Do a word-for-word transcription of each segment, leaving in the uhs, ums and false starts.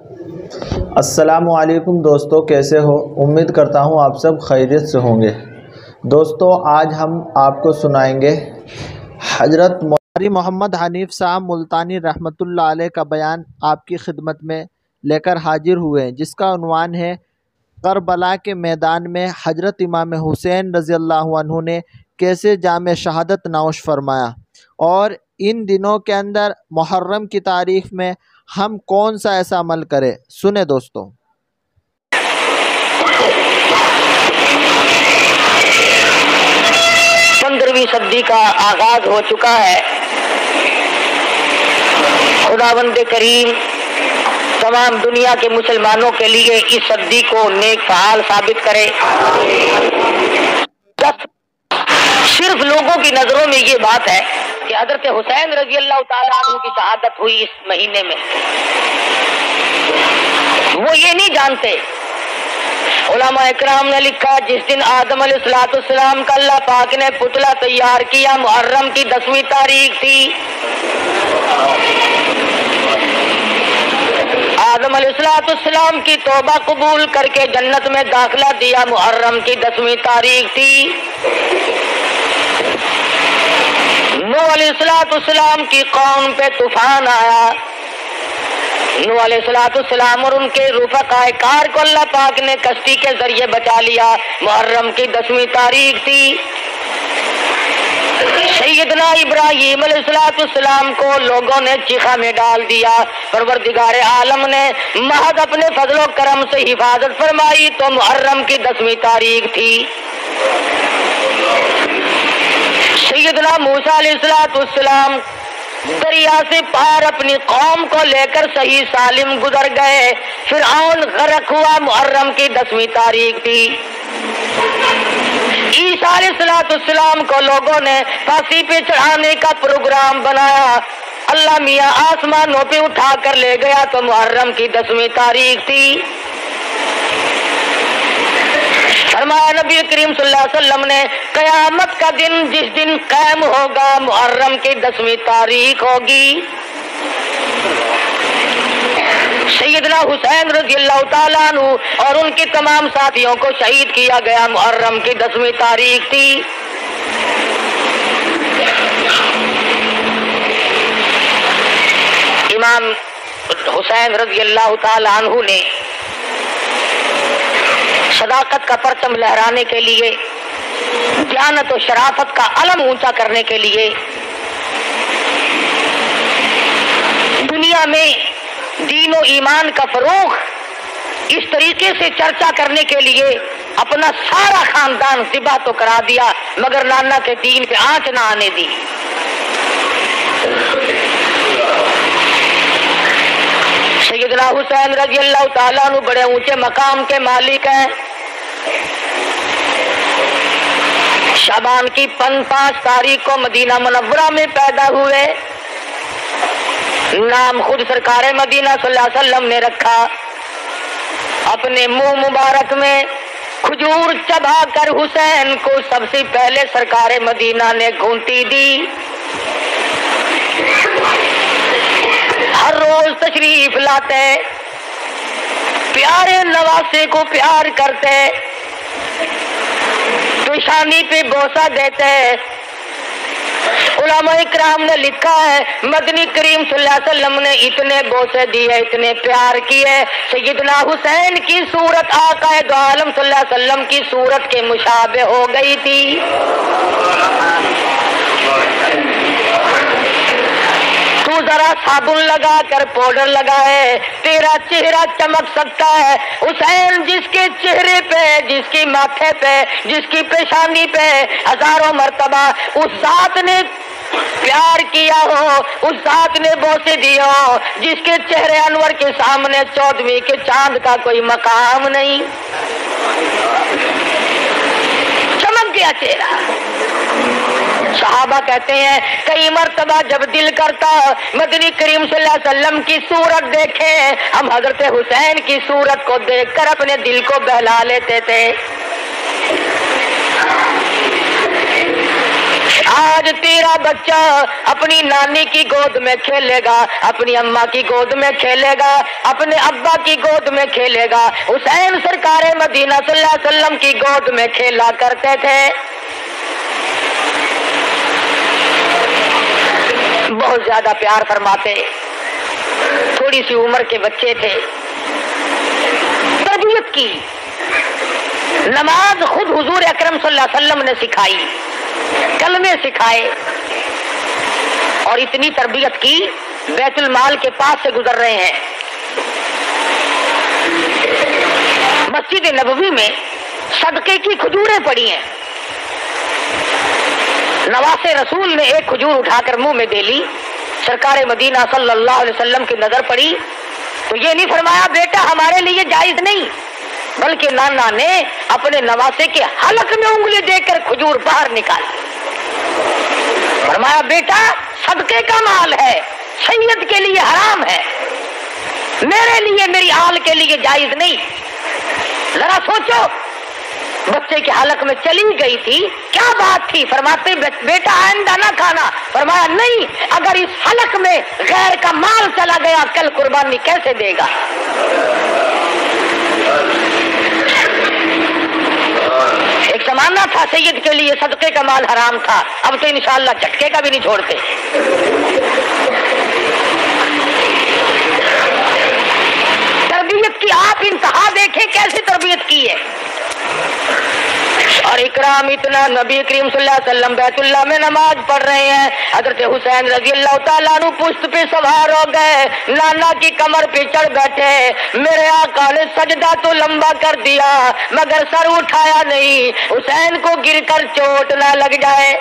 السلام علیکم دوستو، کیسے ہو؟ امید کرتا ہوں آپ سب خیریت سے ہوں گے۔ دوستو آج ہم آپ کو سنائیں گے حضرت مولوی محمد حنیف صاحب ملتانی رحمۃ اللہ علیہ کا بیان آپ کی خدمت میں لے کر حاضر ہوئے، جس کا عنوان ہے کربلا کے میدان میں حضرت امام حسین رضی اللہ عنہ نے کیسے جام شہادت نوش فرمایا، اور ان دنوں کے اندر محرم کی تاریخ میں ہم کون سا ایسا عمل کرے۔ سنیں دوستو۔ پندرہویں صدی کا آغاز ہو چکا ہے۔ خداوند کریم تمام دنیا کے مسلمانوں کے لیے اس صدی کو نیک فعال ثابت کرے۔ صرف لوگوں کی نظروں میں یہ بات ہے کہ حضرت حسین رضی اللہ تعالیٰ عنہ کی شہادت ہوئی اس مہینے میں، وہ یہ نہیں جانتے۔ علماء اکرام نے لکھا جس دن آدم علیہ الصلوۃ والسلام کا اللہ پاک نے پتلا تیار کیا، محرم کی دسویں تاریخ تھی۔ آدم علیہ الصلوۃ والسلام کی توبہ قبول کر کے جنت میں داخلہ دیا، محرم کی دسویں تاریخ تھی۔ نوح علیہ الصلوۃ والسلام کی قوم پہ طوفان آیا، نوح علیہ الصلوۃ والسلام اور ان کے رفقائے کار کو اللہ پاک نے کشتی کے ذریعے بچا لیا، محرم کی دسویں تاریخ تھی۔ سیدنا ابراہیم علیہ الصلوۃ والسلام کو لوگوں نے چیخا میں ڈال دیا، پروردگار عالم نے محض اپنے فضل و کرم سے حفاظت فرمائی تو محرم کی دسویں تاریخ تھی۔ سیدنا موسیٰ علیہ الصلوۃ والسلام دریا سے پار اپنی قوم کو لے کر صحیح سالم گزر گئے، فرعون غرق ہوا، محرم کی دسویں تاریخ تھی۔ عیسیٰ علیہ الصلوۃ والسلام کو لوگوں نے پھانسی پہ چڑھانے کا پروگرام بنایا، اللہ میاں آسمانوں پہ اٹھا کر لے گیا تو محرم کی دسویں تاریخ تھی۔ فرمایا نبی کریم صلی اللہ علیہ وسلم نے قیامت کا دن جس دن قائم ہوگا محرم کی دسویں تاریخ ہوگی۔ سیدنا حسین رضی اللہ تعالیٰ عنہ اور ان کے تمام ساتھیوں کو شہید کیا گیا، محرم کی دسویں تاریخ تھی۔ امام حسین رضی اللہ تعالیٰ عنہ نے صداقت کا پرچم لہرانے کے لیے، دیانت و شرافت کا علم اونچا کرنے کے لیے، دنیا میں دین و ایمان کا فروغ اس طریقے سے چرچا کرنے کے لیے اپنا سارا خاندان ذبح تو کرا دیا، مگر نانا کے دین پہ آنچ نہ آنے دی۔ سیدنا حسین رضی اللہ تعالیٰ عنہ بڑے اونچے مقام کے مالک ہیں۔ شعبان کی پن پانچ تاریخ کو مدینہ منورہ میں پیدا ہوئے، نام خود سرکار مدینہ صلی اللہ علیہ وسلم نے رکھا۔ اپنے منہ مبارک میں کھجور چبا کر حسین کو سب سے پہلے سرکار مدینہ نے گھونٹی دی۔ ہر روز تشریف لاتے، پیارے نواسے کو پیار کرتے، پیشانی پہ بوسہ دیتے۔ علماء اکرام نے لکھا ہے مدنی کریم صلی اللہ علیہ وسلم نے اتنے بوسے دیے، اتنے پیار کیے، سیدنا حسین کی صورت آقا دو عالم صلی اللہ علیہ وسلم کی صورت کے مشابہ ہو گئی تھی۔ تو ذرا صابن لگا کر پاؤڈر لگائے، تیرا چہرہ چمک سکتا ہے۔ حسین جس کے چہرے پہ، جس کی ماتھے پہ، جس کی پیشانی پہ ہزاروں مرتبہ اس ذات نے پیار کیا ہو، اس ذات نے بوسے دیے ہو، جس کے چہرے انور کے سامنے چودھویں کے چاند کا کوئی مقام نہیں، چمک گیا چہرہ۔ صحابہ کہتے ہیں کئی مرتبہ جب دل کرتا مدنی کریم صلی اللہ علیہ وسلم کی صورت دیکھے، ہم حضرت حسین کی صورت کو دیکھ کر اپنے دل کو بہلا لیتے تھے۔ آج تیرا بچہ اپنی نانی کی گود میں کھیلے گا، اپنی اماں کی گود میں کھیلے گا، اپنے ابا کی گود میں کھیلے گا۔ حسین سرکار مدینہ صلی اللہ علیہ وسلم کی گود میں کھیلا کرتے تھے۔ بہت زیادہ پیار فرماتے، تھوڑی سی عمر کے بچے تھے، تربیت کی۔ نماز خود حضور اکرم صلی اللہ علیہ وسلم نے سکھائی، کلمے سکھائے، اور اتنی تربیت کی بیت المال کے پاس سے گزر رہے ہیں۔ مسجد نبوی میں صدقے کی کھجوریں پڑی ہیں۔ نواز رسول نے ایک کھجور اٹھا کر منہ میں دے لی، سرکار مدینہ صلی اللہ علیہ وسلم کی نظر پڑی تو یہ نہیں فرمایا بیٹا ہمارے لیے جائز نہیں، بلکہ نانا نے اپنے نواسے کے حلق میں انگلی دے کر کھجور باہر نکالی، فرمایا بیٹا صدقے کا مال ہے، سید کے لیے حرام ہے، میرے لیے میری آل کے لیے جائز نہیں۔ ذرا سوچو، بچے کے حلق میں چلی گئی تھی، کیا بات تھی؟ فرماتے بیٹا آئندہ نہ کھانا، فرمایا نہیں، اگر اس حلق میں غیر کا مال چلا گیا کل قربانی کیسے دے گا؟ ایک زمانہ تھا سید کے لیے صدقے کا مال حرام تھا، اب تو انشاءاللہ جھٹکے کا بھی نہیں چھوڑتے۔ تربیت کی آپ انتہا دیکھیں کیسے تربیت کی ہے، اور اکرام اتنا، نبی کریم صلی اللہ علیہ وسلم بیت اللہ میں نماز پڑھ رہے ہیں، حضرت حسین رضی اللہ تعالیٰ عنہ پشت پہ سوار ہو گئے، نانا کی کمر پہ چڑھ بیٹھے۔ میرے آقا نے سجدہ تو لمبا کر دیا مگر سر اٹھایا نہیں، حسین کو گر کر چوٹ نہ لگ جائے۔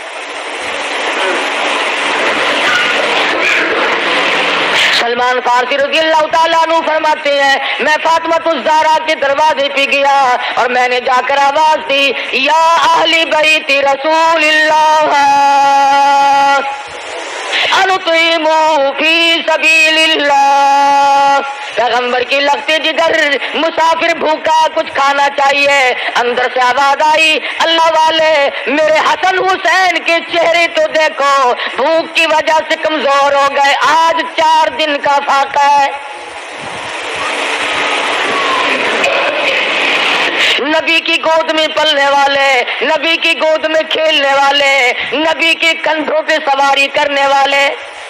سلمان فارسی رضی اللہ تعالیٰ عنہ فرماتے ہیں میں فاطمہ الزہرا کے دروازے پہ گیا اور میں نے جا کر آواز دی، یا اہل بیت رسول اللہ انطعموا فی سبیل اللہ، پیغمبر کی لگتے جگر، مسافر بھوکا کچھ کھانا چاہیے۔ اندر سے آواز آئی، اللہ والے میرے حسن حسین کے چہرے تو دیکھو، بھوک کی وجہ سے کمزور ہو گئے، آج چار دن کا فاقہ ہے۔ نبی کی گود میں پلنے والے، نبی کی گود میں کھیلنے والے، نبی کے کندھوں پہ سواری کرنے والے،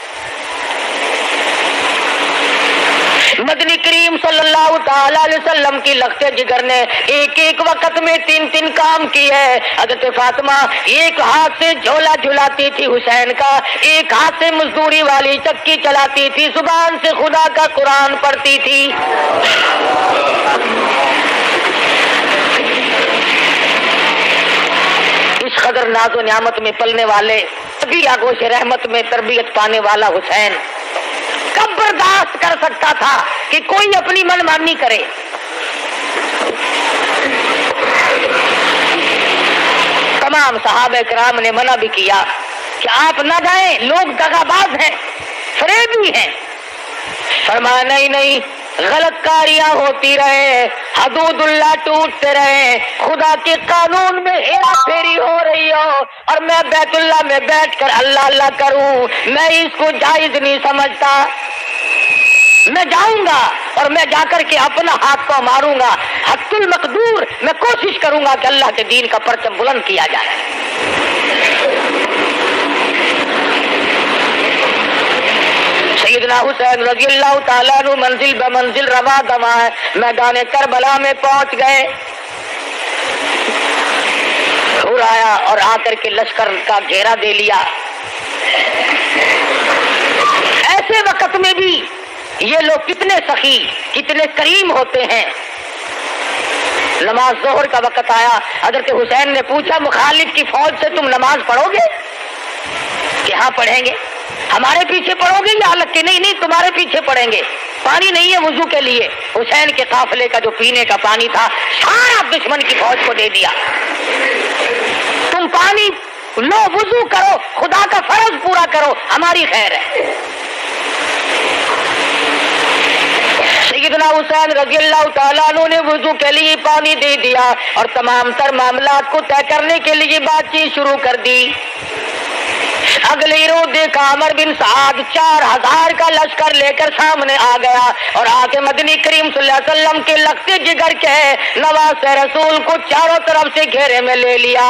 مدنی کریم صلی اللہ تعالی علیہ وسلم کی لختے جگر نے ایک ایک وقت میں تین تین کام کیے۔ حضرت فاطمہ ایک ہاتھ سے جھولا جھلاتی تھی حسین کا، ایک ہاتھ سے مزدوری والی چکی چلاتی تھی، زبان سے خدا کا قرآن پڑھتی تھی۔ اس قدر ناز و نعمت میں پلنے والے، ابھی آگوش رحمت میں تربیت پانے والا حسین کب برداشت کر سکتا تھا کہ کوئی اپنی من مانی کرے؟ تمام صحابہ کرام نے منع بھی کیا کہ آپ نہ جائیں، لوگ دغاباز ہیں، فریبی ہیں۔ فرمایا نہیں نہیں، غلط کاریاں ہوتی رہے، حدود اللہ ٹوٹتے رہے، خدا کے قانون میں ہیرا پھیری ہو رہی ہو اور میں بیت اللہ میں بیٹھ کر اللہ اللہ کروں، میں اس کو جائز نہیں سمجھتا۔ میں جاؤں گا اور میں جا کر کے اپنا ہاتھ پاؤں ماروں گا، حد المقدور میں کوشش کروں گا کہ اللہ کے دین کا پرچم بلند کیا جائے۔ سیدنا حسین رضی اللہ تعالیٰ عنہ منزل بمنزل رواں دواں ہے، میدان کربلا میں پہنچ گئے۔ حور آیا اور آ کر کے لشکر کا گھیرا دے لیا۔ ایسے وقت میں بھی یہ لوگ کتنے سخی، کتنے کریم ہوتے ہیں۔ نماز ظہر کا وقت آیا، حضرت حسین نے پوچھا مخالف کی فوج سے تم نماز پڑھو گے؟ کہ ہاں پڑھیں گے۔ ہمارے پیچھے پڑھو گے یا الگ کے؟ نہیں نہیں، تمہارے پیچھے پڑھیں گے۔ پانی نہیں ہے وضو کے لیے، حسین کے قافلے کا جو پینے کا پانی تھا سارا دشمن کی فوج کو دے دیا۔ تم پانی لو، وضو کرو، خدا کا فرض پورا کرو، ہماری خیر ہے۔ سیدنا حسین رضی اللہ تعالیٰ عنہ نے وضو کے لیے پانی دے دیا اور تمام تر معاملات کو طے کرنے کے لیے بات چیت شروع کر دی۔ اگلی روز دیکھا عمر بن سعد چار ہزار کا لشکر لے کر سامنے آ گیا اور آ کے مدنی کریم صلی اللہ علیہ وسلم کے لگتے جگر کے نواز رسول کو چاروں طرف سے گھیرے میں لے لیا۔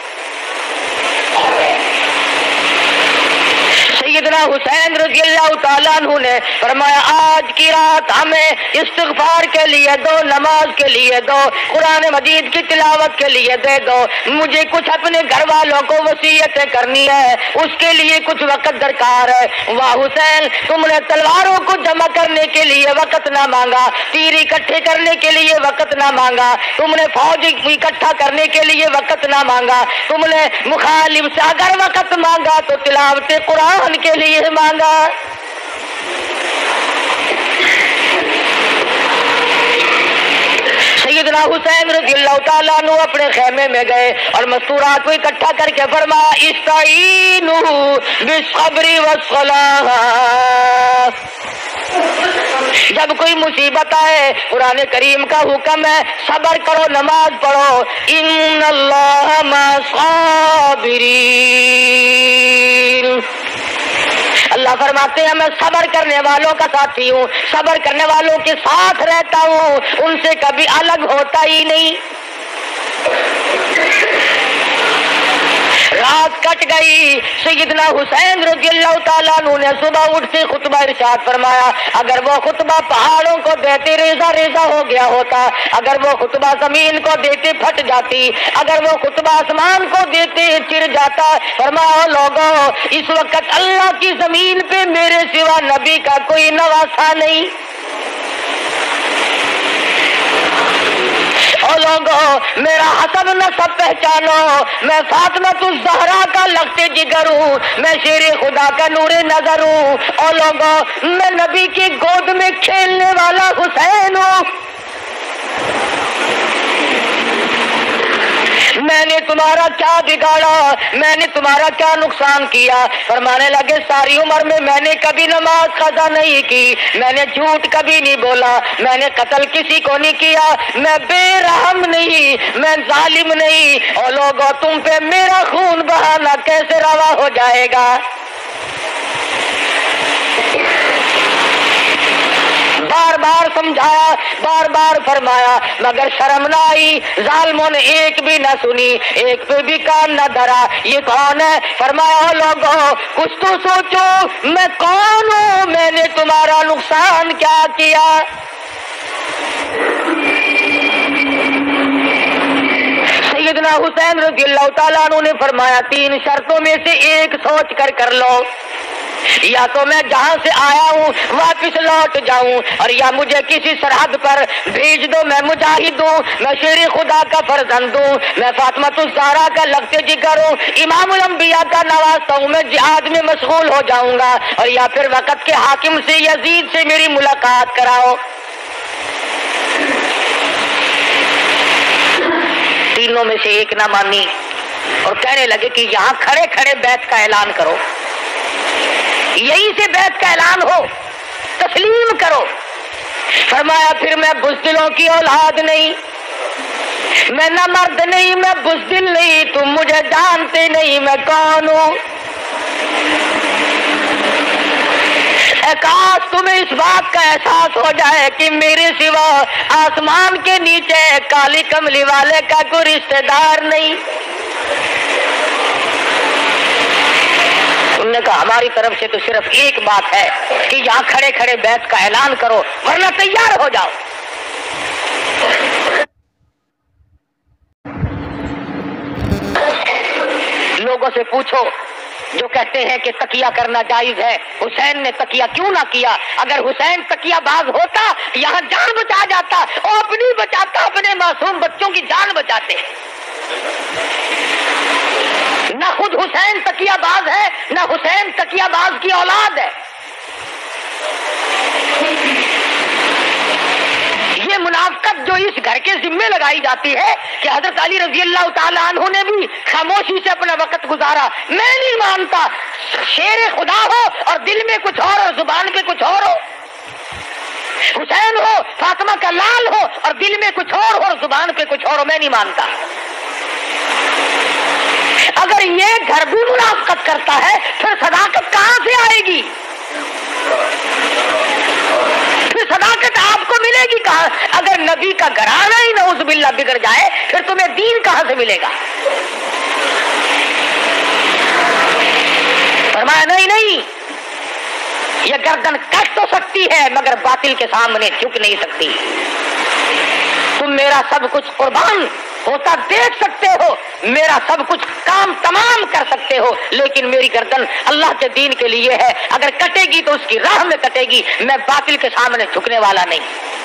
سیدنا حسین رضی اللہ تعالیٰ عنہ نے فرمایا آج کی رات ہمیں استغفار کے لیے دو، نماز کے لیے دو، قرآن مجید کی تلاوت کے لیے دے دو، مجھے کچھ اپنے گھر والوں کو وصیتیں کرنی ہے، اس کے لیے کچھ وقت درکار ہے۔ واہ حسین، تم نے تلواروں کو جمع کرنے کے لیے وقت نہ مانگا، تیر اکٹھے کرنے کے لیے وقت نہ مانگا، تم نے فوج اکٹھا کرنے کے لیے وقت نہ مانگا، تم نے مخالف سے اگر وقت مانگا تو تلاوت قرآن کے لیے مانگا۔ سیدنا حسین رضی اللہ تعالیٰ عنہ اپنے خیمے میں گئے اور مستورات کو اکٹھا کر کے فرمایا استعینوا بالصبر والصلاۃ۔ جب کوئی مصیبت آئے قرآن کریم کا حکم ہے صبر کرو، نماز پڑھو، ان اللہ مع الصابرین۔ اللہ فرماتے ہیں میں صبر کرنے والوں کا ساتھی ہوں، صبر کرنے والوں کے ساتھ رہتا ہوں، ان سے کبھی الگ ہوتا ہی نہیں۔ رات کٹ گئی، سیدنا حسین رضی اللہ تعالیٰ عنہ نے صبح اٹھ کے خطبہ ارشاد فرمایا اگر وہ خطبہ پہاڑوں کو دیتے ریزہ ریزہ ہو گیا ہوتا، اگر وہ خطبہ زمین کو دیتے پھٹ جاتی، اگر وہ خطبہ آسمان کو دیتے چر جاتا۔ فرمایا لوگوں اس وقت اللہ کی زمین پہ میرے سوا نبی کا کوئی نواسا نہیں۔ او لوگوں میرا حسب نسب پہچانو، میں فاطمۃ الزہرا کا لگتے جگر ہوں، میں شیر خدا کا نور نظر ہوں۔ او لوگوں میں نبی کی گود میں کھیلنے والا حسین ہوں۔ میں نے تمہارا کیا بگاڑا، میں نے تمہارا کیا نقصان کیا؟ فرمانے لگے ساری عمر میں میں نے کبھی نماز قضا نہیں کی، میں نے جھوٹ کبھی نہیں بولا، میں نے قتل کسی کو نہیں کیا، میں بے رحم نہیں، میں ظالم نہیں۔ اور لوگوں تم پہ میرا خون بہانا کیسے روا ہو جائے گا؟ بار بار سمجھایا، بار بار فرمایا مگر شرم نہ آئی، ظالموں نے ایک بھی نہ سنی، ایک پہ بھی کان نہ دھرا۔ یہ کون ہے؟ فرمایا لوگوں کچھ تو سوچو میں کون ہوں، میں نے تمہارا نقصان کیا کیا؟ سیدنا حسین رضی اللہ تعالیٰ عنہ نے فرمایا تین شرطوں میں سے ایک سوچ کر کر لو، یا تو میں جہاں سے آیا ہوں واپس لوٹ جاؤں، اور یا مجھے کسی سرحد پر بھیج دو، میں مجاہد ہوں، میں شیر خدا کا فرزند ہوں، میں فاطمۃ الزہرا کا لگتے جگر ہوں، امام الانبیاء کا نواسا ہوں، میں جہاد میں مشغول ہو جاؤں گا، اور یا پھر وقت کے حاکم سے یزید سے میری ملاقات کراؤ۔ تینوں میں سے ایک نہ مانی اور کہنے لگے کہ یہاں کھڑے کھڑے بیعت کا اعلان کرو، یہی سے بیعت کا اعلان ہو، تسلیم کرو۔ فرمایا پھر میں بزدلوں کی اولاد نہیں، میں نہ مرد نہیں، میں بزدل نہیں، تم مجھے جانتے نہیں میں کون ہوں۔ اے کاش تمہیں اس بات کا احساس ہو جائے کہ میرے سوا آسمان کے نیچے کالی کملی والے کا کوئی رشتہ دار نہیں۔ انہوں نے کہا ہماری طرف سے تو صرف ایک بات ہے کہ یہاں کھڑے کھڑے بیعت کا اعلان کرو ورنہ تیار ہو جاؤ۔ لوگوں سے پوچھو جو کہتے ہیں کہ تقیہ کرنا جائز ہے، حسین نے تقیہ کیوں نہ کیا؟ اگر حسین تقیہ باز ہوتا یہاں جان بچا جاتا، اور اپنی بچاتا، اپنے معصوم بچوں کی جان بچاتے۔ نہ خود حسین تقیہ باز ہے، نہ حسین تقیہ باز کی اولاد ہے۔ یہ منافقت جو اس گھر کے ذمے لگائی جاتی ہے کہ حضرت علی رضی اللہ تعالیٰ عنہ نے بھی خاموشی سے اپنا وقت گزارا، میں نہیں مانتا۔ شیر خدا ہو اور دل میں کچھ اور ہو، زبان پہ کچھ اور ہو۔ حسین ہو، فاطمہ کا لال ہو اور دل میں کچھ اور ہو، زبان پہ کچھ اور ہو، میں نہیں مانتا۔ اگر یہ گھر بھی منافقت کرتا ہے پھر صداقت کہاں سے آئے گی؟ پھر صداقت آپ کو ملے گی کہاں؟ اگر نبی کا گھرانہ ہی نعوذ باللہ بگڑ جائے پھر تمہیں دین کہاں سے ملے گا؟ فرمایا نہیں نہیں، یہ گردن کٹ تو سکتی ہے مگر باطل کے سامنے جھک نہیں سکتی. تم میرا سب کچھ قربان ہوتا دیکھ سکتے ہو، میرا سب کچھ کام تمام کر سکتے ہو، لیکن میری گردن اللہ کے دین کے لیے ہے، اگر کٹے گی تو اس کی راہ میں کٹے گی، میں باطل کے سامنے جھکنے والا نہیں.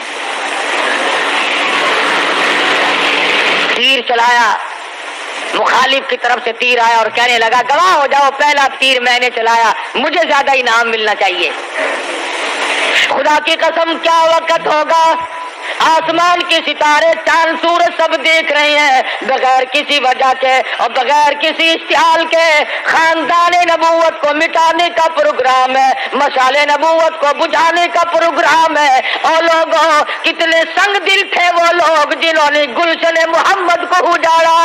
تیر چلایا، مخالف کی طرف سے تیر آیا اور کہنے لگا گواہ ہو جاؤ پہلا تیر میں نے چلایا، مجھے زیادہ انعام ملنا چاہیے. خدا کی قسم کیا وقت ہوگا، آسمان کے ستارے چاند سورج سب دیکھ رہے ہیں، بغیر کسی وجہ کے اور بغیر کسی اشتعال کے خاندان نبوت کو مٹانے کا پروگرام ہے، مشعل نبوت کو بجھانے کا پروگرام ہے. اور لوگوں کتنے سنگ دل تھے وہ لوگ جنہوں نے گلشن محمد کو اجاڑا.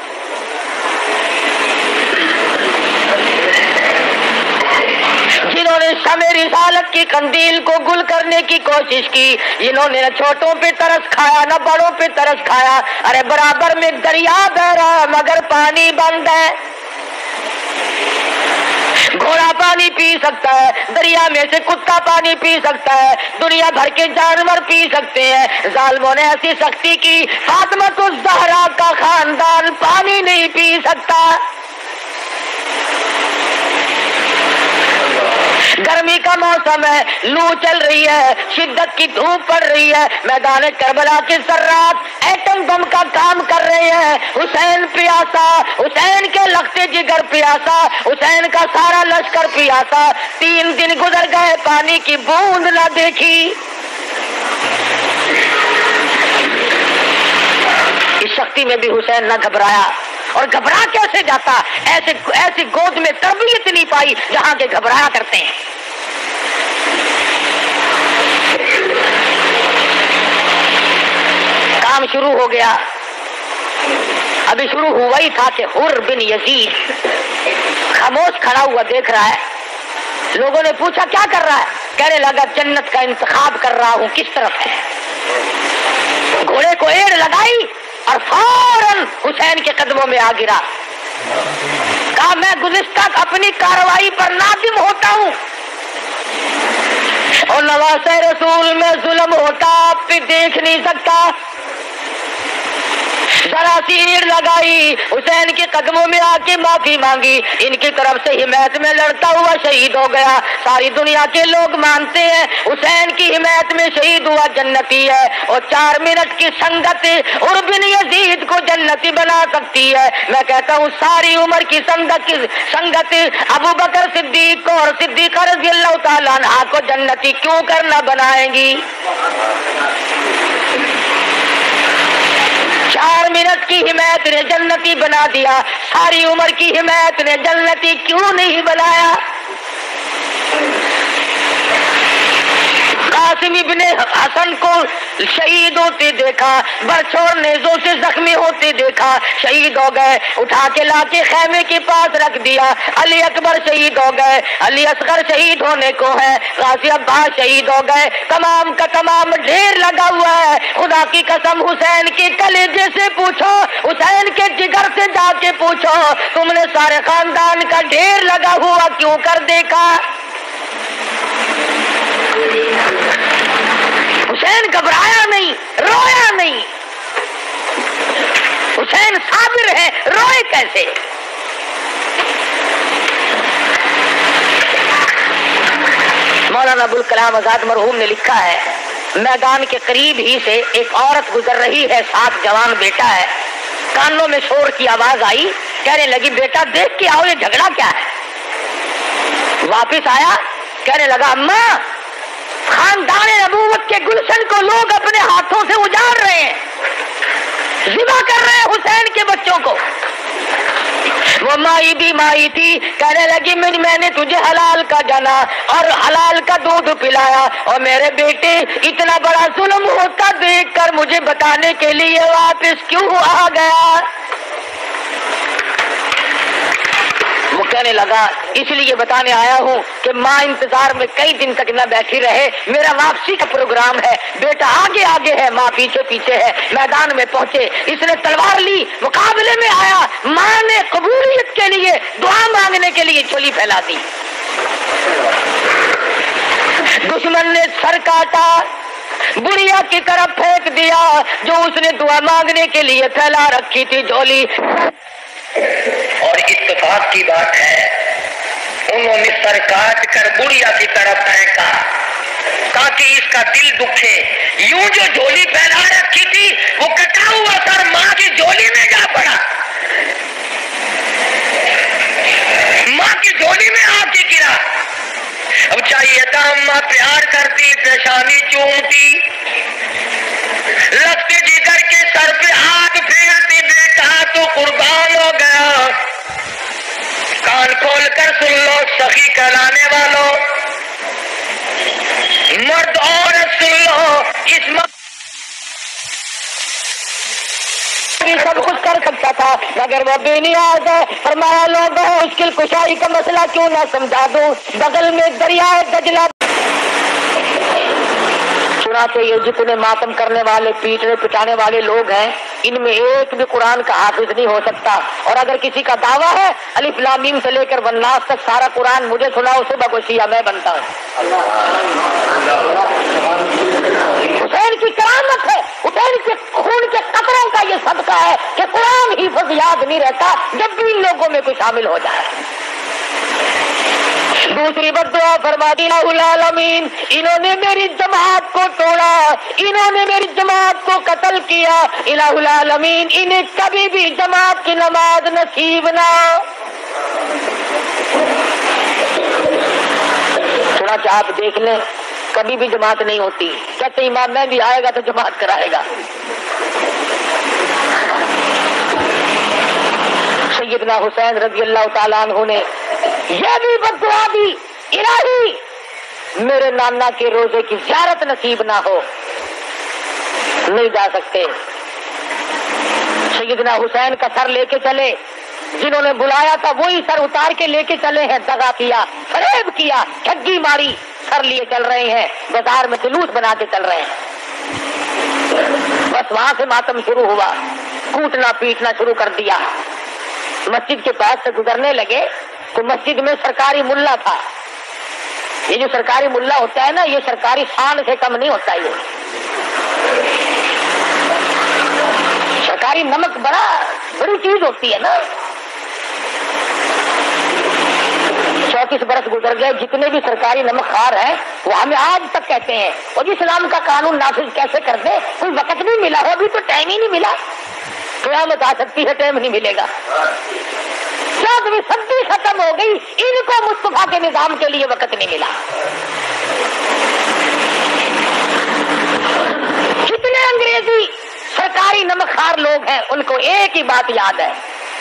جنہوں نے شمع رسالت کی قندیل کو گل کرنے کی کوشش کی، جنہوں نے نہ چھوٹوں پہ ترس کھایا نہ بڑوں پہ ترس کھایا. ارے برابر میں دریا بہ رہا مگر پانی بند ہے. گھوڑا پانی پی سکتا ہے، دریا میں سے کتا پانی پی سکتا ہے، دنیا بھر کے جانور پی سکتے ہیں. ظالموں نے ایسی سختی کی، فاطمہ الزہرا کا خاندان پانی نہیں پی سکتا. گرمی کا موسم ہے، لو چل رہی ہے، شدت کی دھوپ پڑ رہی ہے، میدان کربلا کے ذرات ایٹم بم کا کام کر رہے ہیں. حسین پیاسا، حسین کے لختے جگر پیاسا، حسین کا سارا لشکر پیاسا. تین دن گزر گئے، پانی کی بوند نہ دیکھی. اس شکتی میں بھی حسین نہ گھبرایا، اور گھبرا کیسے جاتا؟ ایسے ایسی گود میں تربیت نہیں پائی جہاں کے گھبرایا کرتے ہیں. کام شروع ہو گیا، ابھی شروع ہوا ہی تھا کہ حر بن یزید خاموش کھڑا ہوا دیکھ رہا ہے. لوگوں نے پوچھا کیا کر رہا ہے؟ کہنے لگا جنت کا انتخاب کر رہا ہوں کس طرف ہے. گھوڑے کو ایڑ لگائی اور فوراً حسین کے قدموں میں آ گرا. کہا میں گزشتہ اپنی کارروائی پر نادم ہوتا ہوں، اور نواسے رسول میں ظلم ہوتا آپ بھی دیکھ نہیں سکتا. ذرا سی ایڑ لگائی، حسین کے قدموں میں آ کے معافی مانگی، ان کی طرف سے حمایت میں لڑتا ہوا شہید ہو گیا. ساری دنیا کے لوگ مانتے ہیں حسین کی حمایت میں شہید ہوا جنتی ہے، اور چار منٹ کی سنگت اور بن یزید کو جنتی بنا سکتی ہے. میں کہتا ہوں ساری عمر کی سنگت سنگت ابو بکر صدیق کو اور صدیق رضی اللہ تعالیٰ عنہ کو جنتی کیوں کرنا بنائیں گی؟ چار منٹ کی حمایت نے جنتی بنا دیا، ساری عمر کی حمایت نے جنتی کیوں نہیں بنایا؟ قاسم ابن حسن کو شہید ہوتے دیکھا، برچھوڑ نیزوں سے زخمی ہوتے دیکھا، شہید ہو گئے، اٹھا کے لا کے خیمے کے پاس رکھ دیا. علی اکبر شہید ہو گئے، علی اصغر شہید ہونے کو ہے، غازی عباس شہید ہو گئے، تمام کا تمام ڈھیر لگا ہوا ہے. خدا کی قسم حسین کے کلیجے سے پوچھو، حسین کے جگر سے جا کے پوچھو، تم نے سارے خاندان کا ڈھیر لگا ہوا کیوں کر دیکھا؟ حسین گھبرایا نہیں، رویا نہیں. حسین صابر ہے، روئے کیسے؟ مولانا ابوالکلام آزاد مرحوم نے لکھا ہے، میدان کے قریب ہی سے ایک عورت گزر رہی ہے، ساتھ جوان بیٹا ہے. کانوں میں شور کی آواز آئی، کہنے لگی بیٹا دیکھ کے آؤ یہ جھگڑا کیا ہے؟ واپس آیا، کہنے لگا اماں خاندان نبوت کے گلشن کو لوگ اپنے ہاتھوں سے اجاڑ رہے ہیں، ذبح کر رہے ہیں حسین کے بچوں کو. وہ مائی بھی مائی تھی، کہنے لگی میں نے تجھے حلال کا جانا اور حلال کا دودھ پلایا، اور میرے بیٹے اتنا بڑا ظلم ہوتا دیکھ کر مجھے بتانے کے لیے واپس کیوں آ گیا؟ کہنے لگا اس لیے بتانے آیا ہوں کہ ماں انتظار میں کئی دن تک نہ بیٹھی رہے، میرا واپسی کا پروگرام ہے، بیٹا آگے آگے ہے، ماں پیچھے پیچھے ہے۔ میدان میں پہنچے، اس نے تلوار لی، مقابلے میں آیا، ماں نے قبولیت کے لیے دعا مانگنے کے لیے جھولی پھیلا دی۔ دشمن نے سر کاٹا، بڑھیا کی طرف پھینک دیا جو اس نے دعا مانگنے کے لیے پھیلا رکھی تھی جھولی۔ اور اتفاق کی بات ہے انہوں نے سر کاٹ کر بڑھیا کی طرف پھینکا تاکہ اس کا دل دکھے۔ یوں جو جھولی پھیلا رکھی تھی وہ کٹا ہوا سر ماں کی جھولی میں جا پڑا، ماں کی جھولی میں آ کے گرا۔ اب چاہیے تھا اماں پیار کرتی، پیشانی چومتی، لگتے جگر کے سر پہ ہاتھ پھیرتی، بیٹا تو قربان ہو گیا۔ کان کھول کر سن لو سخی کہلانے والوں، مرد عورت سن لو، اس مرد سب کچھ کر سکتا تھا مگر وہ بے نیاز ہے۔ فرمایا لوگوں مشکل کشائی کا مسئلہ کیوں نہ سمجھا دوں، بغل میں دریائے دجلہ۔ چنانچہ یہ جتنے ماتم کرنے والے، پیٹنے پٹانے والے لوگ ہیں، ان میں ایک بھی قرآن کا حافظ نہیں ہو سکتا، اور اگر کسی کا دعویٰ ہے الف لام میم سے لے کر والناس تک سارا قرآن مجھے سناؤ، صبح کو شیعہ میں بنتا ہوں۔ حسین کی کرامت ہے، حسین کے خون کے قطروں کا یہ صدقہ ہے کہ قرآن حفظ یاد نہیں رہتا جب بھی ان لوگوں میں کوئی شامل ہو جائے۔ دوسری بد دعا فرما دی العالمین، انہوں نے میری جماعت کو توڑا، انہوں نے میری جماعت کو قتل کیا، الہ العالمین انہیں کبھی بھی جماعت کی نماز نصیب نہ۔ چنانچہ آپ دیکھ لیں کبھی بھی جماعت نہیں ہوتی، کہتے امام میں بھی آئے گا تو جماعت کرائے گا۔ سیدنا حسین رضی اللہ تعالیٰ عنہ نے یہ بھی بد دعا دی، الہی میرے نانا کے روزے کی زیارت نصیب نہ ہو، نہیں جا سکتے۔ سیدنا حسین کا سر لے کے چلے، جنہوں نے بلایا تھا وہی سر اتار کے لے کے چلے ہیں، دغا کیا، فریب کیا، ٹھگی ماری، سر لیے چل رہے ہیں، بازار میں جلوس بنا کے چل رہے ہیں۔ بس وہاں سے ماتم شروع ہوا، کوٹنا پیٹنا شروع کر دیا۔ مسجد کے پاس سے گزرنے لگے تو مسجد میں سرکاری ملا تھا۔ یہ جو سرکاری ملا ہوتا ہے نا، یہ سرکاری شان سے کم نہیں ہوتا، یہ سرکاری نمک بڑا بڑی چیز ہوتی ہے نا۔ چونتیس برس گزر گئے، جتنے بھی سرکاری نمک خوار ہیں وہ ہمیں آج تک کہتے ہیں اور اسلام کا قانون نافذ کیسے کر دے، کوئی وقت نہیں ملا ہے، ابھی تو ٹائم ہی نہیں ملا، قیامت آ سکتی ہے ٹائم نہیں ملے گا۔ چودہویں صدی ختم ہو گئی، ان کو مصطفیٰ کے نظام کے لیے وقت نہیں ملا۔ جتنے انگریزی سرکاری نمک خوار لوگ ہیں ان کو ایک ہی بات یاد ہے،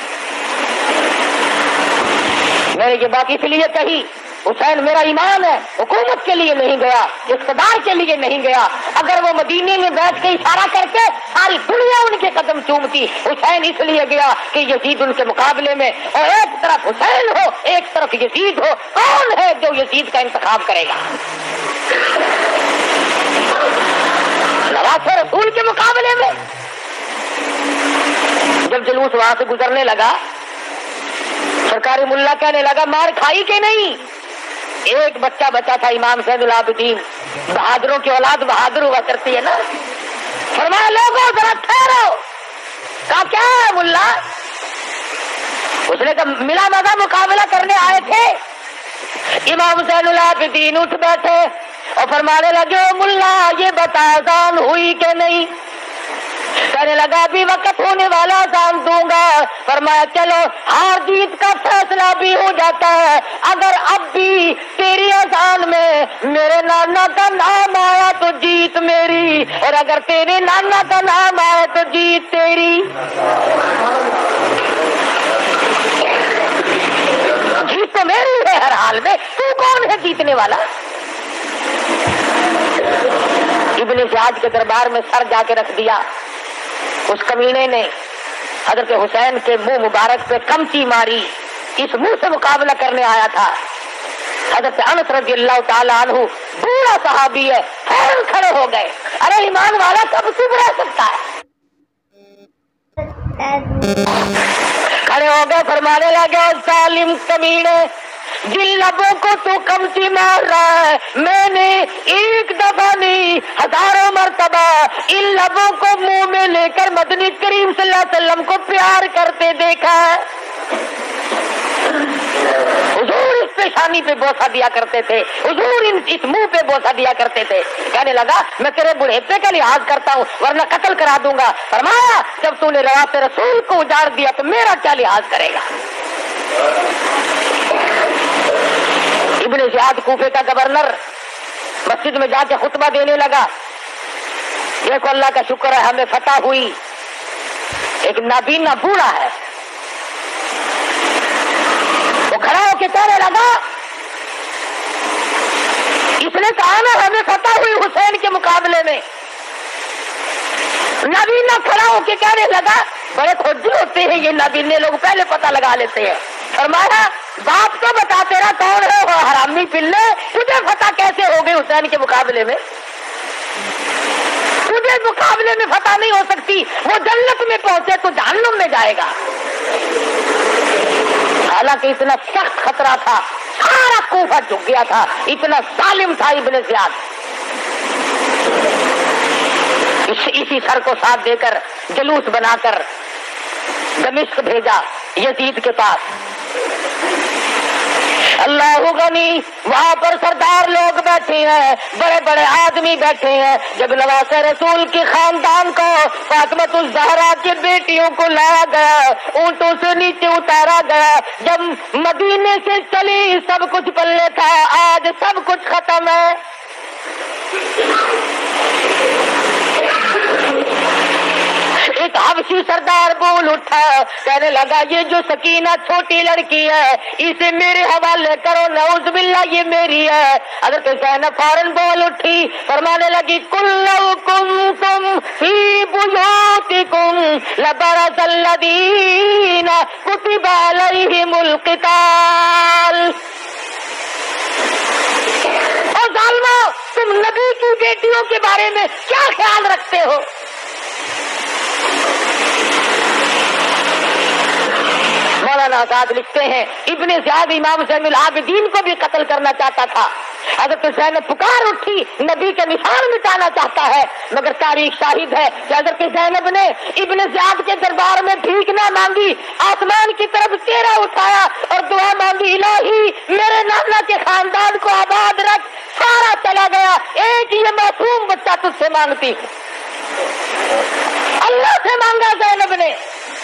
میں نے یہ بات اس لیے کہی، حسین میرا ایمان ہے، حکومت کے لیے نہیں گیا، اقتدار کے لیے نہیں گیا۔ اگر وہ مدینے میں بیٹھ کے اشارہ کرتے ساری دنیا ان کے قدم چومتی، حسین اس لیے گیا کہ یزید ان کے مقابلے میں، اور ایک طرف حسین ہو ایک طرف یزید ہو، کون ہے جو یزید کا انتخاب کرے گا؟ نواسہ رسول کے مقابلے میں۔ جب جلوس وہاں سے گزرنے لگا، سرکاری ملا کہنے لگا مار کھائی کہ نہیں؟ ایک بچہ بچا تھا، امام زین العابدین، بہادروں کی اولاد بہادر ہوا کرتی ہے نا۔ فرمایا لوگوں ذرا ٹھہرو، کہا کیا ہے ملا؟ اس نے کہا ملا مزہ مقابلہ کرنے آئے تھے۔ امام زین العابدین اٹھ بیٹھے اور فرمانے لگے ملا یہ بتا اذان ہوئی کہ نہیں؟ کہنے لگا ابھی وقت ہونے والا اذان دوں گا۔ فرمایا چلو ہار جیت کا فیصلہ بھی ہو جاتا ہے، اگر اب بھی تیری اذان میں میرے نانا کا نام آیا تو جیت میری، اور اگر تیرے نانا کا نام آیا تو جیت تیری۔ جیت تو میری ہے ہر حال میں، تو کون ہے جیتنے والا؟ ابن زیاد کے دربار میں سر جا کے رکھ دیا، اس کمینے نے حضرت حسین کے منہ مبارک پہ کمچی ماری، इस मुंह से मुकाबला करने आया था। हज़रत अनस रज़ी अल्लाह ताला अन्हु बूढ़ा सहाबी है, फौरन खड़े हो गए। अरे ईमान वाला कब चुप रह सकता है? खड़े हो गए, फरमाने लगे जालिम कमीने, जिन लबों को तू कमची मार रहा है, मैंने एक दफा नहीं हजारों मर्तबा इन लबों को मुंह में लेकर मदनी करीम सल्लल्लाहु अलैहि वसल्लम को प्यार करते देखा है। हुजूर इस पेशानी पे बोसा दिया करते थे, हुजूर इन इस मुंह पे बोसा दिया करते थे। कहने लगा मैं तेरे बुढ़ेपे का लिहाज करता हूँ वरना कत्ल करा दूंगा। फरमाया जब तूने रवाते रसूल को उजाड़ दिया तो मेरा क्या लिहाज करेगा? इब्ने ज़ियाद कूफे का गवर्नर मस्जिद में जाके खुतबा देने लगा। देखो अल्लाह का शुक्र है हमें फतह हुई। एक नाबीना बूढ़ा है, वो खड़ा होकर कहने लगा, इसने कहा ना हमें फतह हुई हुसैन के मुकाबले में। नाबीना खड़ा होकर कहने लगा, बड़े खोजी होते हैं ये नाबीने लोग, पहले पता लगा लेते हैं। फरमाया बाप तो बता तेरा कौन है? वो हरामी पिल्ले, तुझे फतह कैसे हो गई हुसैन के मुकाबले में? तुझे मुकाबले में फतह नहीं हो सकती, वो जन्नत में पहुंचे तो जहन्नुम में जाएगा। हालांकि इतना सख्त खतरा था, सारा कूफा झुक गया था, इतना जालिम था इब्ने ज़ियाद। इस, इसी सर को साथ देकर जुलूस बनाकर दमिश्क भेजा यजीद के पास। अल्लाह गनी, वहां पर सरदार लोग बैठे हैं, बड़े बड़े आदमी बैठे हैं। जब नवासे रसूल के खानदान को फातिमा ज़हरा की बेटियों को लाया गया, ऊंटों से नीचे उतारा गया, जब मदीने से चली सब कुछ पल्ले था, आज सब कुछ खत्म है। एक हबशी सरदार बोल उठा, कहने लगा ये जो सकीना छोटी लड़की है इसे मेरे हवाले करो, नऊज़ बिल्लाह ये मेरी है। हज़रत ज़ैनब फौरन बोल उठी, फरमाने लगी कुल्लू कुंतुम फी बुयूतिकुम लबरज़ल्लज़ीना कुतिबा अलैहिमुल क़िताल। और ज़ालिमो, तुम नबी की बेटियों के बारे में क्या ख्याल रखते हो? मौलाना आजाद लिखते हैं इब्ने ज़ियाद इमाम ज़ैनुल आबिदीन को भी कत्ल करना चाहता था। हज़रत ज़ैनब पुकार उठी, नबी के निशान मिटाना चाहता है, मगर तारीख शाहिद है कि हज़रत ज़ैनब ने इब्ने ज़ियाद के दरबार में भीख ना मांगी, आसमान की तरफ चेहरा उठाया और दुआ मांगी, इलाही मेरे नाना के खानदान को आबाद रख। सारा चला गया, एक ये मासूम बच्चा तुझसे मांगती हूँ। अल्लाह से मांगा ज़ैनब ने।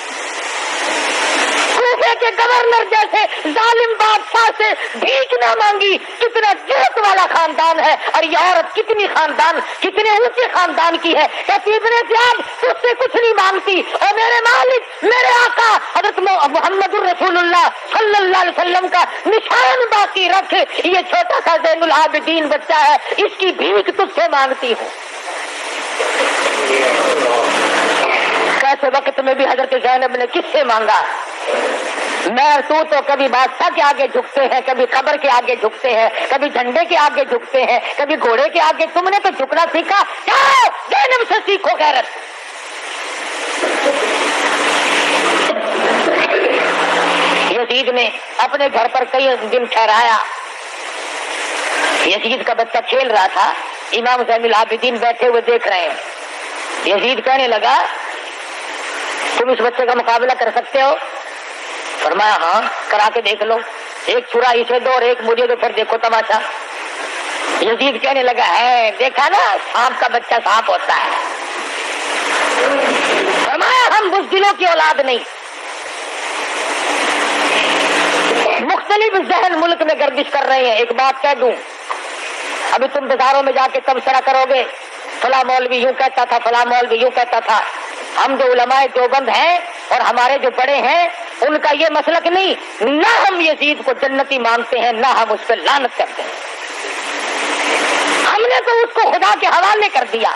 कूफे के गवर्नर जैसे जालिम बादशाह से भीख ना मांगी, कितना जुर्रत वाला खानदान है। और ये औरत कितनी खानदान, कितने ऊंचे खानदान की है। कहती इब्ने ज़ियाद तुझसे कुछ नहीं मांगती, और मेरे मालिक मेरे आका हज़रत मुहम्मदुर रसूलुल्लाह सल्लल्लाहु अलैहि वसल्लम का निशान बाकी रख, ये छोटा सा ज़ैनुल आबिदीन बच्चा है, इसकी भीख तुझसे मांगती हूँ। कैसे वक्त में भी हज़रत ज़ैनब ने किससे मांगा? मैं तू तो कभी बादशाह के आगे झुकते हैं, कभी कब्र के आगे झुकते हैं, कभी झंडे के आगे झुकते हैं, कभी घोड़े के आगे। तुमने तो झुकना सीखा, जाओ ज़ैनब से सीखो गैरत। यजीद ने अपने घर पर कई दिन ठहराया। यजीद का बच्चा खेल रहा था, इमाम ज़ैनुल आबिदीन बैठे हुए देख रहे हैं। यजीद कहने लगा तुम इस बच्चे का मुकाबला कर सकते हो? फरमाया हाँ करा के देख लो, एक छुरा इसे दो और एक मुझे दो, फिर देखो तमाशा। यजीद कहने लगा है देखा ना, सांप का बच्चा सांप होता है। फरमाया हम बुज़दिलों की औलाद नहीं। मुख्तलिफ जहन मुल्क में गर्दिश कर रहे हैं। एक बात कह दूं, अभी तुम बाजारों में जाके तबसरा करोगे, फला मौलवी यूं कहता था, फला मौलवी यूं कहता था। हम जो उलमाए देवबंद हैं और हमारे जो बड़े हैं, उनका ये मसलक नहीं, ना हम यजीद को जन्नती मानते हैं, ना हम उस पर लानत करते हैं। हमने तो उसको खुदा के हवाले कर दिया।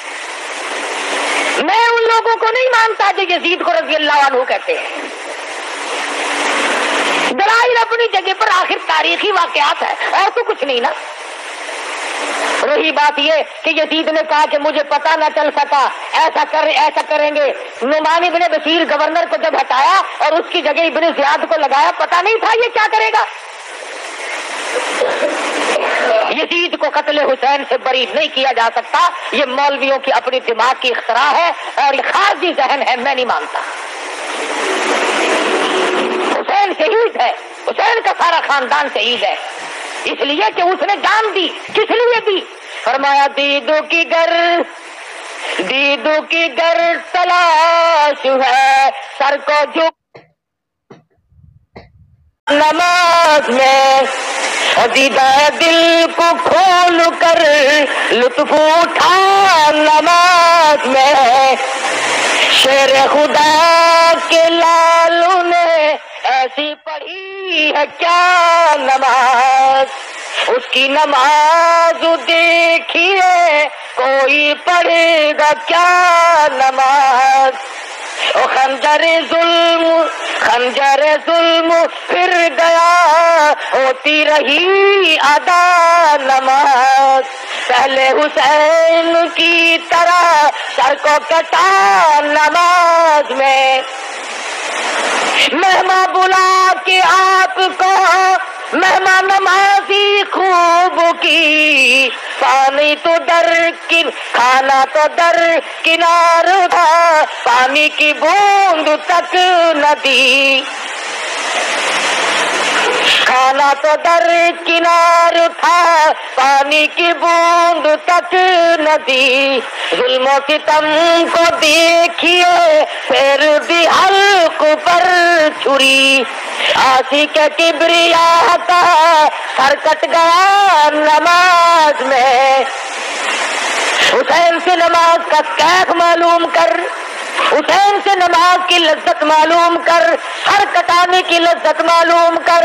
मैं उन लोगों को नहीं मानता जो यजीद को रज़ी अल्लाह अन्हु कहते हैं। دلائل اپنی جگہ پر، آخر تاریخی واقعات ہے اور تو کچھ نہیں نا۔ رہی بات یہ کہ یزید نے کہا کہ مجھے پتا نہ چل سکا، ایسا کر ایسا کریں گے۔ نعمان ابن بشیر گورنر کو جب ہٹایا اور اس کی جگہ ابن زیاد کو لگایا، پتا نہیں تھا یہ کیا کرے گا۔ یزید کو قتل حسین سے بری نہیں کیا جا سکتا، یہ مولویوں کی اپنی دماغ کی اختراع ہے اور یہ خارجی ذہن ہے، میں نہیں مانتا۔ حسین شہید ہے، حسین کا سارا خاندان شہید ہے، اس لیے کہ اس نے جان دی۔ کس لیے دی؟ فرمایا دیدو کی گر دیدو کی گر تلاش ہے، سر کو جھک نماز میں، دیدہ دل کو کھول کر لطف اٹھا نماز میں، شیر خدا کے لالوں نے ایسی پڑھی ہے کیا نماز، اس کی نماز دیکھیے کوئی پڑھے گا کیا نماز۔ او خنجر ظلم خنجر ظلم پھر گیا، ہوتی رہی ادا نماز، پہلے حسین کی طرح سر کو کٹا نماز میں، مہمان بلا کے آپ کو مہمان نمازی خوب کی، پانی تو در کن کھانا تو در کنار تھا، پانی کی بوند تک نہ دی، کھانا تو در کنار تھا، پانی کی بوند تک نہ دی، ظلم و ستم کو دیکھیے پھر بھی حلق پر چھری، عاشق کبریا کا سر کٹ گیا نماز میں۔ حسین سے نماز کا کیف معلوم کر، حسین سے نماز کی لذت معلوم کر، سر کٹانے کی لذت معلوم کر۔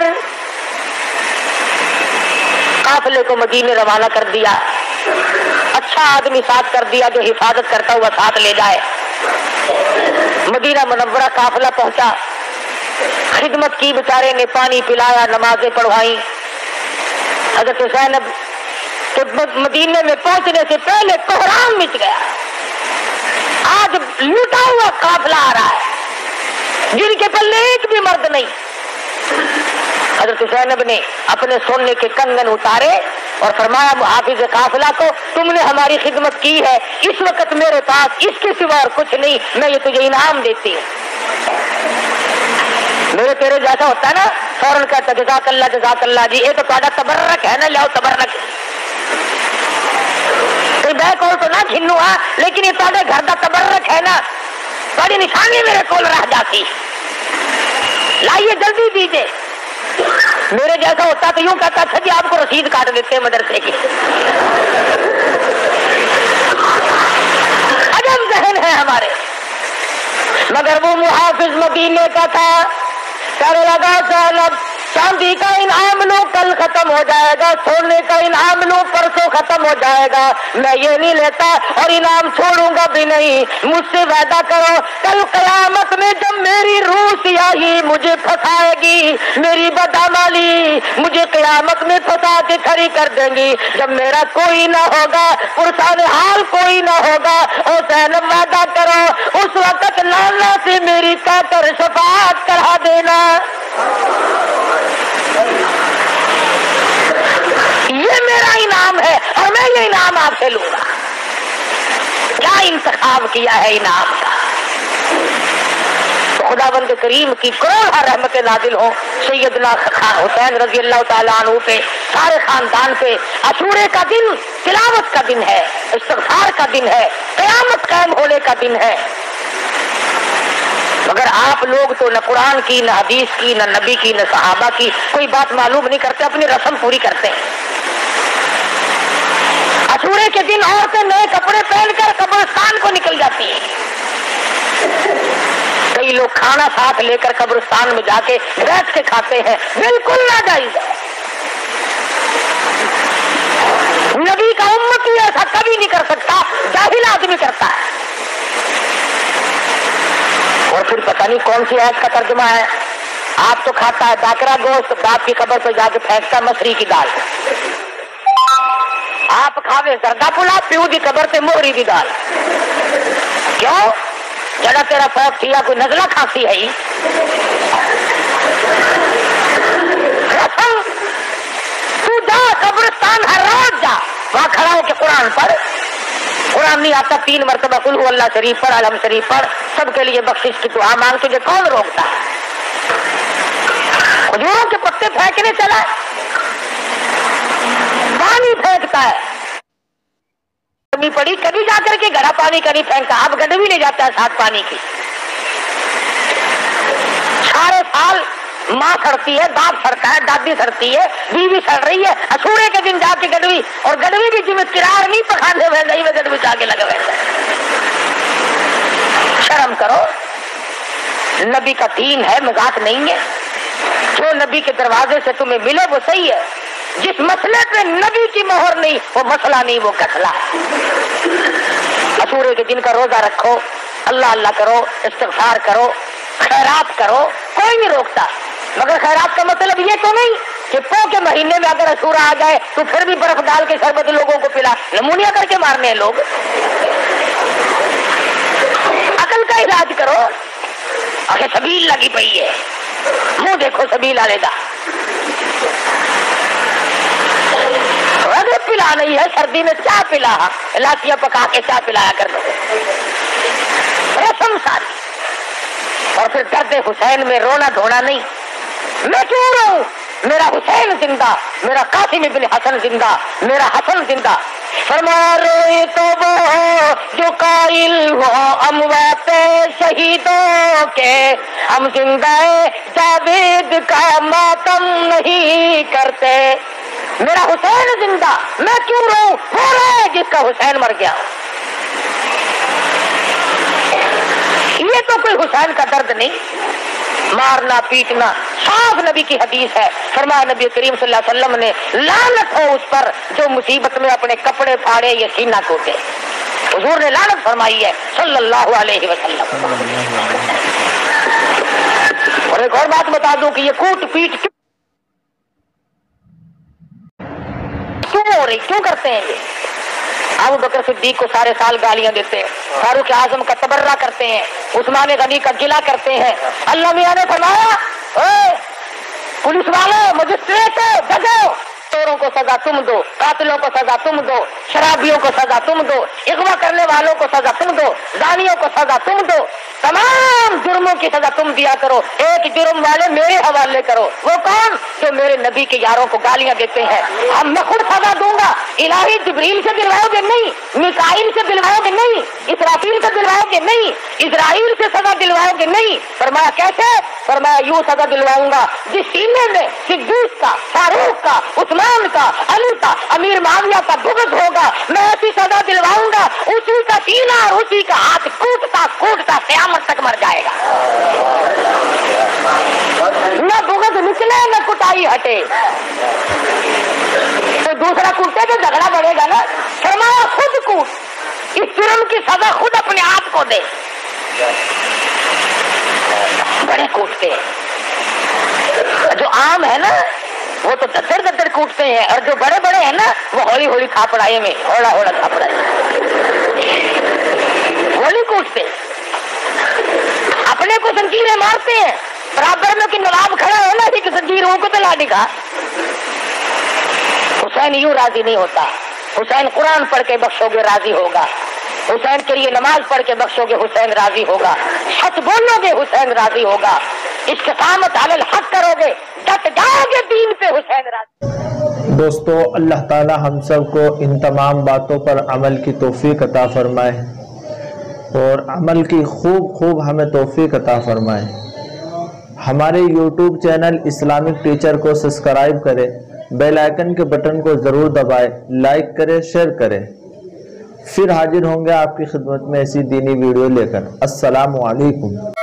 قافلے کو مدینے روانہ کر دیا، اچھا آدمی ساتھ کر دیا جو حفاظت کرتا ہوا ساتھ لے جائے۔ مدینہ منورہ قافلہ پہنچا، خدمت کی، بیچارے نے پانی پلایا، نمازیں پڑھوائیں۔ حضرت زینب کے مدینے میں پہنچنے سے پہلے کوہرام مچ گیا، آج لوٹا ہوا قافلہ آ رہا ہے جن کے پلے ایک بھی مرد نہیں۔ حضرت زینب نے اپنے سونے کے کنگن اتارے اور فرمایا محافظ قافلہ کو، تم نے ہماری خدمت کی ہے، اس وقت میرے پاس اس کے سوا اور کچھ نہیں، میں یہ تجھے انعام دیتی ہوں۔ میرے تیرے جیسا ہوتا ہے نا، فوراً کہتا جزاک اللہ جزاک اللہ جی، یہ تو تھوڑا تبرک ہے نا، لیاؤ تبرک۔ کوئی بے کول تو نہ گھنو ہاں، لیکن یہ تھوڑے گھر کا تبرک ہے نا، تھوڑی نشانی میرے کول رہ جاتی، لائیے جلدی دیجیے۔ میرے جیسا ہوتا تو یوں کہتا اچھا جی آپ کو رسید کاٹ دیتے ہیں مدرسے کی۔ عجب ذہن ہے ہمارے، مگر وہ محافظ مدینے کا تھا، کہنے لگا زینب چاندی کا انعام لو کل ختم ہو جائے گا، سونے کا انعام لو پرسوں ختم ہو جائے گا، میں یہ نہیں لیتا اور انعام چھوڑوں گا بھی نہیں، مجھ سے وعدہ کرو کل قیامت میں جب میری روح سیاہی مجھے پھنسائے گی، میری بدعمالی مجھے قیامت میں پھنسا کے کھڑی کر دیں گی، جب میرا کوئی نہ ہوگا، پرسان حال کوئی نہ ہوگا، او زینب وعدہ کرو اس وقت لالا سے میری کہہ کر شفاعت کرا دینا۔ یہ میرا انعام ہے اور میں یہ انعام آپ سے لوں گا۔ کیا انتخاب کیا ہے انعام کا! تو خداوند کریم کی کروڑ رحمت نازل ہو سیدنا حسین رضی اللہ تعالیٰ عنہ پہ، سارے خاندان پہ۔ عاشورے کا دن تلاوت کا دن ہے، استغفار کا دن ہے، قیامت قائم ہونے کا دن ہے، مگر آپ لوگ تو نہ قرآن کی، نہ حدیث کی، نہ نبی کی، نہ صحابہ کی کوئی بات معلوم نہیں کرتے، اپنی رسم پوری کرتے ہیں۔ عاشورے کے دن عورتیں نئے کپڑے پہن کر قبرستان کو نکل جاتی ہیں، کئی لوگ کھانا ساتھ لے کر قبرستان میں جا کے بیٹھ کے کھاتے ہیں، بالکل ناجائز ہے۔ نبی کا امتی ایسا کبھی نہیں کر سکتا، جاہل آدمی کرتا ہے۔ اور پھر پتہ نہیں کون سی آیت کا ترجمہ ہے، आप तो खाता है बाकरा गोश्त, बाप की कब्र पे जाके फेंकता मछली की दाल। आप खावे जरदा पुला, प्यू की कब्र पे मोहरी की दाल। क्यों? जरा तेरा फौक किया कोई नजला खांसी है ही। तू जा कब्रिस्तान हर रोज जा, वहां खड़ा होकर कुरान पढ़। कुरान नहीं आता तीन मरतबा कुल हु अल्लाह शरीफ पढ़, अलहम शरीफ पढ़, सबके लिए बख्शिश की दुआ मांग। तुझे कौन रोकता है? खजूरों के पत्ते फेंकने चला, पानी फेंकता है। कभी पड़ी कभी जाकर के घड़ा पानी का नहीं फेंकता, अब गडवी ले जाता है साथ पानी की। सारे साल माँ सड़ती है, बाप सड़ता है, दादी सड़ती है, बीवी सड़ रही है, अछूड़े के दिन जाके गडवी, और गडवी भी जिम्मे किरार नहीं पखाने हुए नहीं में गडवी जाके लगे हुए। शर्म करो, नबी का दीन है, मजाक नहीं है। जो नबी के दरवाजे से तुम्हें मिले वो सही है, जिस मसले पे नबी की मोहर नहीं वो मसला नहीं, वो कतला है। अशूरे के दिन का रोजा रखो, अल्लाह अल्लाह करो, इस्तिग़फ़ार करो, खैरात करो, कोई नहीं रोकता। मगर खैरात का मतलब ये तो नहीं कि पो के महीने में अगर अशूरा आ जाए तो फिर भी बर्फ डाल के शरबत लोगों को पिला, नमूनिया करके मारने हैं लोग। अकल का इलाज करो। अरे सबील लगी पई है, मुंह देखो सबील वाले दा। अरे पिला नहीं है, सर्दी में चाय पिला, इलाचियां पका के चाय पिलाया कर दो, रस्म सारी। और फिर दर्द हुसैन में रोना धोना नहीं। मैं क्यों रोऊं? मेरा हुसैन जिंदा, मेरा कासिम इब्न हसन जिंदा, मेरा हसन जिंदा। फरमा रोए तो वो जो कायल हो अमवाते शहीदों के, हम जिंदाए जावेद का मातम नहीं करते। मेरा हुसैन जिंदा, मैं क्यों रोऊं? वो रोए जिसका हुसैन मर गया। ये तो कोई हुसैन का दर्द नहीं, मारना पीटना। साफ नबी की हदीस है, फरमाया नबी करीम सल्लल्लाहु अलैहि वसल्लम ने, लानत हो उस पर जो मुसीबत में अपने कपड़े फाड़े या सीना कोटे। हुजूर ने लानत फरमाई है सल्लल्लाहु अलैहि वसल्लम। और एक और बात बता दूं कि ये कूट पीट क्यों हो रही, क्यों करते हैं ये? अबू बकर सिद्दीक को सारे साल गालियां देते हैं, फारूक आजम का तबर्रा करते हैं, उस्मान गनी का गिला करते हैं। अल्लाह मियां ने फरमाया, पुलिस वालों, मजिस्ट्रेट जजो, चोरों को सजा तुम दो, कातिलों को सजा तुम दो, शराबियों को सजा तुम दो, इगवा करने वालों को सजा तुम दो, जानियों को सजा तुम दो, तमाम जुर्मों की सजा तुम दिया करो, एक जुर्म वाले मेरे हवाले करो। वो कौन? जो मेरे नबी के यारों को गालियां देते हैं। अब मैं खुद सजा दूंगा। इलाही जिब्रील से दिलवाओगे नहीं, मिकाइल से दिलवाओगे नहीं, इसराफील से दिलवाओगे नहीं, इजराइल से सजा दिलवाओगे नहीं। फरमाया कैसे? फरमाया यूं सजा दिलवाऊंगा जिस सीने में सिद्दीक का, फारूक का, उस्मान का, अली का, अमीर माविया का बुग़्ज़ होगा, मैं ऐसी सजा दिलवाऊंगा उसी का सीना और उसी का हाथ कूटता कूटता क़यामत तक मर जाएगा। न बुग़्ज़ निकले न कुटाई हटे, तो दूसरा कूटे तो झगड़ा बढ़ेगा ना। फरमाया खुद कूट, इस जुर्म की सजा खुद अपने आप को दे। बड़े कूटते हैं, जो आम है ना वो तो दद्दर दद्दर कूटते हैं, और जो बड़े बड़े हैं ना वो हौली हौली खापड़ाई में हौला हौला खापड़ाई होली कूटते, अपने को जंजीरें मारते हैं। बराबर में कि नवाब खड़ा है ना कि जंजीरों को तो ला दिखा। हुसैन यूं राजी नहीं होता। हुसैन कुरान पढ़ के बख्शोगे राजी होगा, हुसैन के लिए नमाज पढ़ के बख्शोगे हुसैन राजी होगा, सच बोलोगे हुसैन राजी होगा, इस्तिकामत अलल हक करोगे, डट जाओगे दीन पे हुसैन राजी। दोस्तों, अल्लाह ताला हम सब को इन तमाम बातों पर अमल की तौफीक अता फरमाए और अमल की खूब खूब हमें तौफीक अता फरमाए। हमारे यूट्यूब चैनल इस्लामिक टीचर को सब्सक्राइब करें, बेल आइकन के बटन को ज़रूर दबाएं, लाइक करें, शेयर करें। फिर हाजिर होंगे आपकी खिदमत में ऐसी दीनी वीडियो लेकर। अस्सलामु अलैकुम।